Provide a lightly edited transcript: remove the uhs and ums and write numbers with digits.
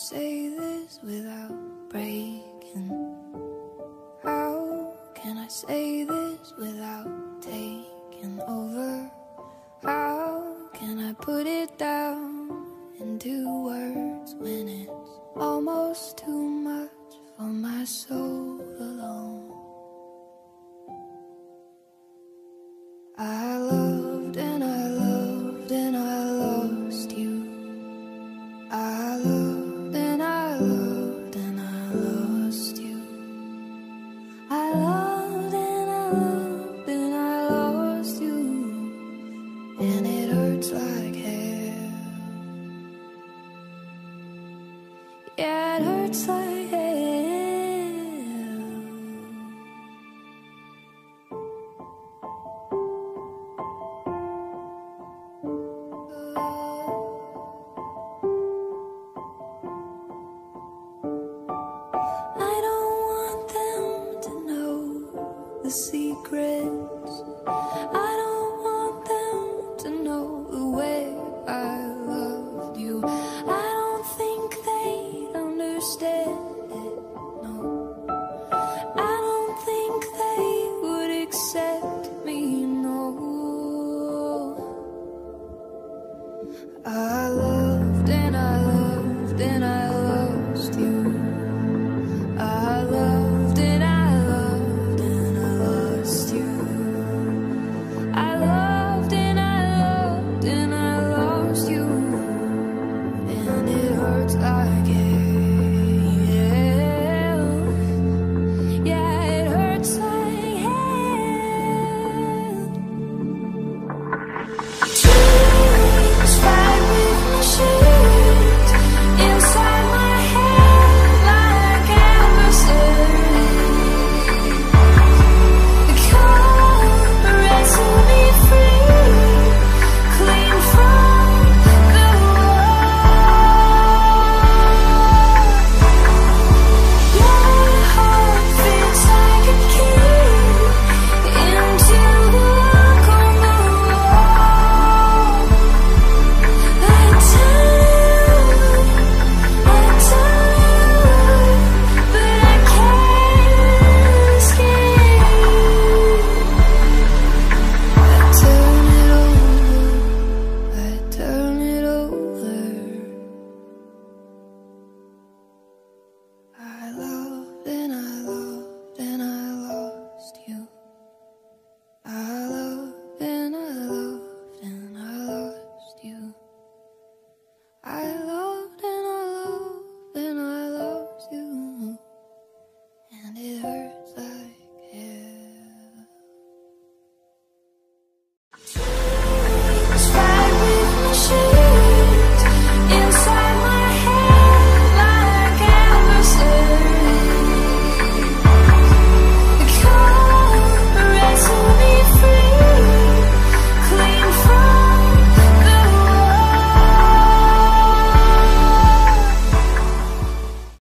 say this without breaking? How can I say this without taking over? How can I put it down into words when it's almost too much for my soul alone? I loved and I loved and I lost you. I loved and I loved and I lost you. I loved and I loved and I lost you. And it hurts like hell. Yeah, it hurts like hell. I don't want them to know the secrets. I don't want them to know the way I loved you. I don't think they'd understand it, no. I don't think they would accept me, no. I loved and I loved and I lost you. I loved and I loved and I lost you. I loved and I loved and I lost you. And it hurts like hell. Yeah, it hurts like hell. Dreams fight with machines inside my head like adversaries. Come wrestle me free, clean from the wall. Your heart fits like a key into the lock on the wall. I tell you, but I can't escape. I turn it over, I turn it over. I loved and I loved and I lost you. I loved and I loved and I lost you. I loved and I loved and I lost you. And it hurt.